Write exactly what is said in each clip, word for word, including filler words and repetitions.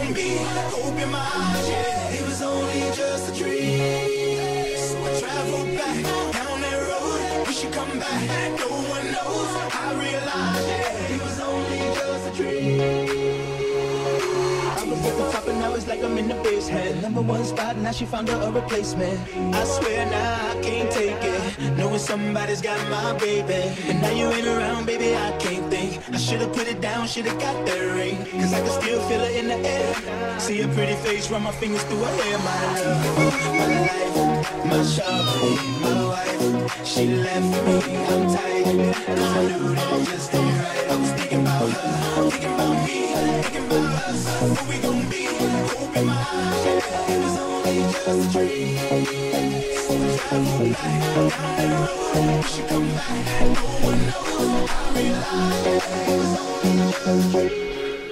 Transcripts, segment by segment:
gon' be? Open my eyes, yeah, it was only just a dream. So I traveled back down that road, we should come back. No one knows, I realized, yeah, it was only just a dream. I was at the top and now it's like I'm in the basement. Number one spot, now she found her a replacement. I swear now I can't take it, knowing somebody's got my baby. And now you ain't around, baby, I can't think. I should've put it down, should've got that ring, cause I can still feel it in the air. See her pretty face, run my fingers through her hair. My love, my life, my shawty, my wife. She left me, I'm tired, cause I knew that just ain't right. I was thinking about her, thinking about me, thinking about us. What we gon' be? Open my eyes, yeah, it was only just a dream. So I travel back down that road, we should come back. No one knows, I realize, yeah, it was only just a dream.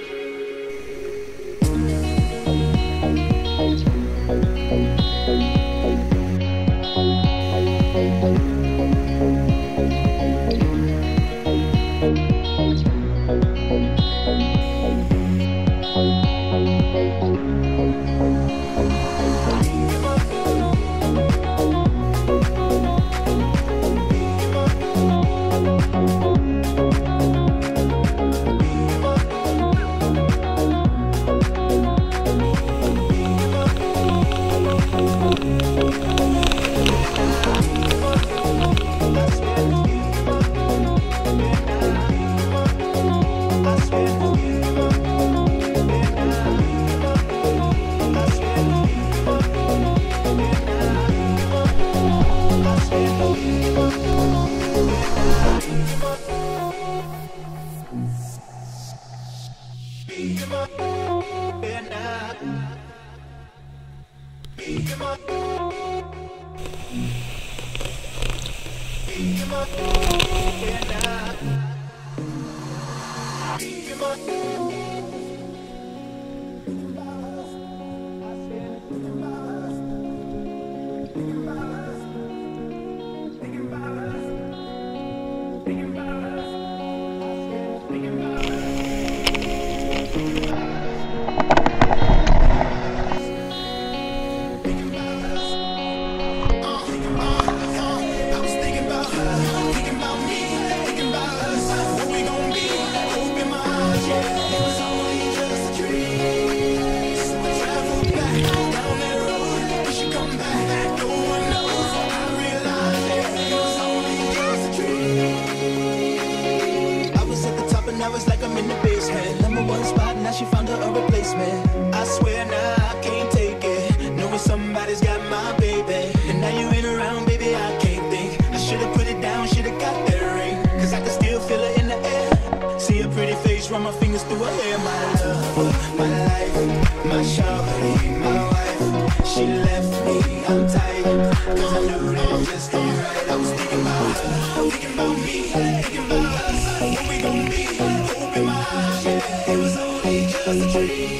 Run my fingers through her hair. My love, my life, my shawty, my wife. She left me, I'm tired, cause I knew that just ain't right. I was thinking about her, thinking about me, thinking about us. What we gon' be? Open my eyes, yeah, it was only just a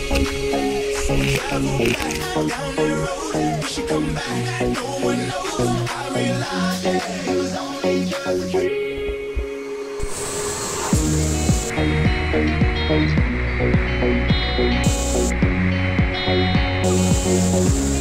dream. So we travel back down the road, we should come back. No one knows, I realized, yeah, it was only just a dream. Thank you.